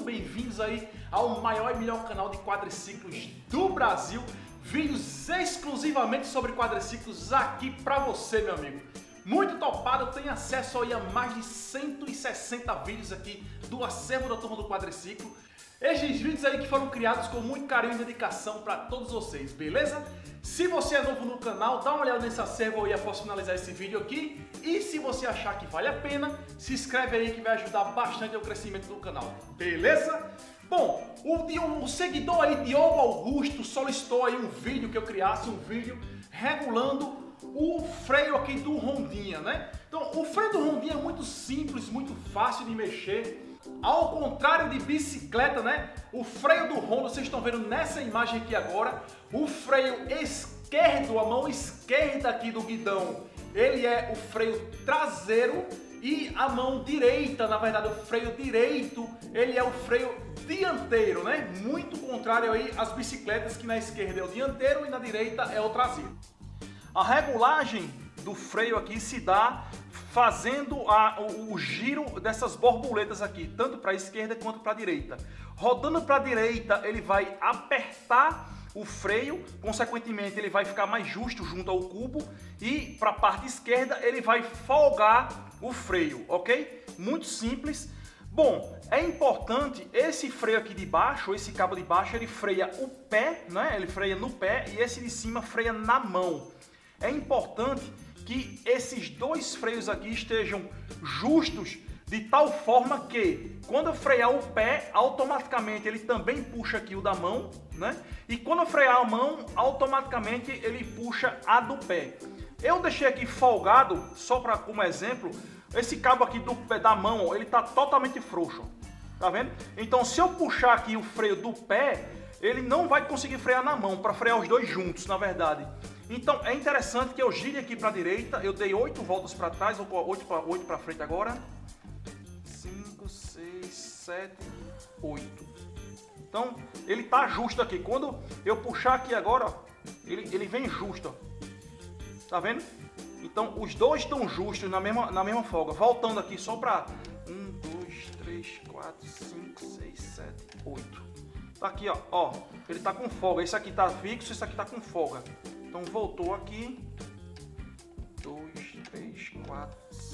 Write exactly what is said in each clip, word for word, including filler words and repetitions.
bem-vindos aí ao maior e melhor canal de quadriciclos do Brasil. Vídeos exclusivamente sobre quadriciclos aqui pra você, meu amigo. Muito topado, tem acesso aí a mais de cento e sessenta vídeos aqui do acervo da turma do quadriciclo. Estes vídeos aí que foram criados com muito carinho e dedicação para todos vocês, beleza? Se você é novo no canal, dá uma olhada nesse acervo aí após finalizar esse vídeo aqui. E se você achar que vale a pena, se inscreve aí que vai ajudar bastante o crescimento do canal, beleza? Bom, o, o seguidor aí, Diogo Augusto, solicitou aí um vídeo que eu criasse, um vídeo regulando o freio aqui do Hondinha, né? Então, o freio do Hondinha é muito simples, muito fácil de mexer. Ao contrário de bicicleta, né? O freio do Honda, vocês estão vendo nessa imagem aqui agora, o freio esquerdo, a mão esquerda aqui do guidão, ele é o freio traseiro e a mão direita, na verdade, o freio direito, ele é o freio dianteiro, né? Muito contrário aí às bicicletas, que na esquerda é o dianteiro e na direita é o traseiro. A regulagem do freio aqui se dá fazendo a, o, o giro dessas borboletas aqui, tanto para a esquerda quanto para a direita. Rodando para a direita, ele vai apertar o freio, consequentemente ele vai ficar mais justo junto ao cubo, e para a parte esquerda ele vai folgar o freio, ok? Muito simples. Bom, é importante, esse freio aqui de baixo, esse cabo de baixo, ele freia o pé, né? Ele freia no pé, e esse de cima freia na mão. É importante que esses dois freios aqui estejam justos de tal forma que quando eu frear o pé, automaticamente ele também puxa aqui o da mão, né? E quando eu frear a mão, automaticamente ele puxa a do pé. Eu deixei aqui folgado, só para como exemplo, esse cabo aqui do pé da mão, ele tá totalmente frouxo, tá vendo? Então se eu puxar aqui o freio do pé, ele não vai conseguir frear na mão, para frear os dois juntos, na verdade. Então é interessante que eu gire aqui para a direita, eu dei oito voltas para trás, vou oito para frente agora. cinco, seis, sete, oito. Então ele tá justo aqui. Quando eu puxar aqui agora, ó, ele, ele vem justo. Ó. Tá vendo? Então os dois estão justos na mesma, na mesma folga. Voltando aqui só para um, dois, três, quatro, cinco, seis, sete, oito. Tá aqui, ó, ó. Ele tá com folga. Esse aqui tá fixo, esse aqui tá com folga. Então voltou aqui, dois, três, quatro,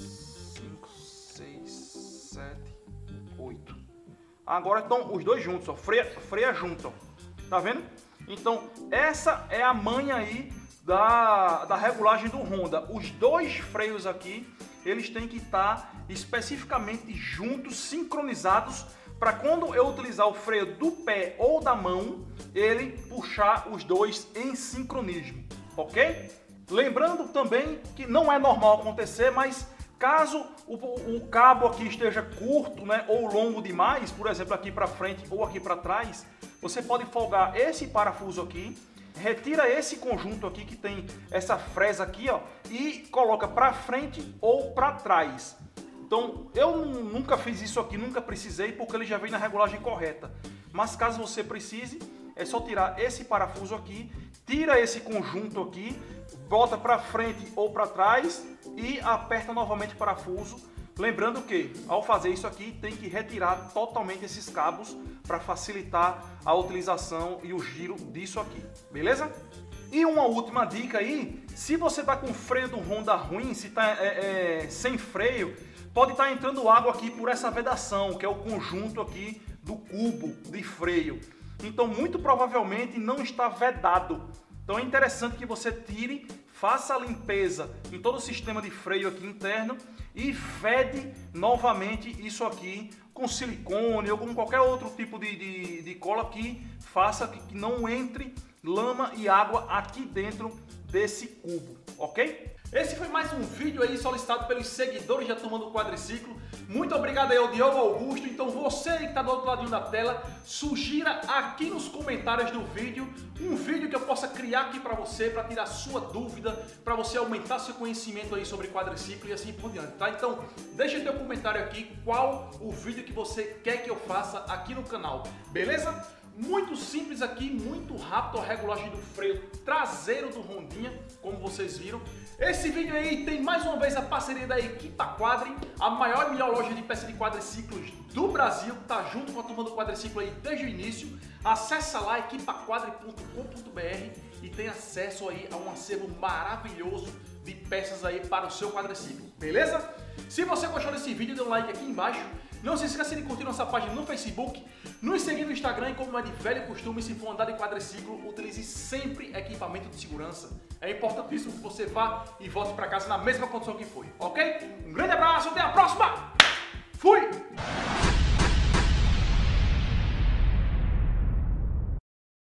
cinco, seis, sete, oito. Agora estão os dois juntos, ó, freia, freia junto, ó. Tá vendo? Então essa é a manha aí da, da regulagem do Honda. Os dois freios aqui, eles têm que estar especificamente juntos, sincronizados, para quando eu utilizar o freio do pé ou da mão, ele puxar os dois em sincronismo, ok? Lembrando também que não é normal acontecer, mas caso o, o cabo aqui esteja curto, né, ou longo demais, por exemplo, aqui para frente ou aqui para trás, você pode folgar esse parafuso aqui, retira esse conjunto aqui que tem essa fresa aqui, ó, e coloca para frente ou para trás. Então, eu nunca fiz isso aqui, nunca precisei, porque ele já vem na regulagem correta. Mas caso você precise, é só tirar esse parafuso aqui, tira esse conjunto aqui, bota para frente ou para trás e aperta novamente o parafuso. Lembrando que, ao fazer isso aqui, tem que retirar totalmente esses cabos para facilitar a utilização e o giro disso aqui, beleza? E uma última dica aí, se você está com o freio do Honda ruim, se está é, é, sem freio, pode estar entrando água aqui por essa vedação, que é o conjunto aqui do cubo de freio. Então, muito provavelmente não está vedado. Então, é interessante que você tire, faça a limpeza em todo o sistema de freio aqui interno e vede novamente isso aqui com silicone ou com qualquer outro tipo de, de, de cola que faça que não entre lama e água aqui dentro desse cubo, ok? Esse foi mais um vídeo aí solicitado pelos seguidores da turma do quadriciclo. Muito obrigado aí ao Diogo Augusto. Então você aí que está do outro ladinho da tela, sugira aqui nos comentários do vídeo um vídeo que eu possa criar aqui para você, para tirar sua dúvida, para você aumentar seu conhecimento aí sobre quadriciclo e assim por diante, tá? Então deixa teu comentário aqui qual o vídeo que você quer que eu faça aqui no canal, beleza? Muito simples aqui, muito rápido a regulagem do freio traseiro do Hondinha, como vocês viram. Esse vídeo aí tem mais uma vez a parceria da Equipa Quadri, a maior e melhor loja de peças de quadriciclos do Brasil, tá junto com a turma do quadriciclo aí desde o início. Acessa lá equipa quadri ponto com ponto br e tem acesso aí a um acervo maravilhoso de peças aí para o seu quadriciclo, beleza? Se você gostou desse vídeo, dê um like aqui embaixo. Não se esqueça de curtir nossa página no Facebook, nos seguir no Instagram e, como é de velho costume, se for andar de quadriciclo, utilize sempre equipamento de segurança. É importantíssimo que você vá e volte para casa na mesma condição que foi, ok? Um grande abraço, até a próxima! Fui!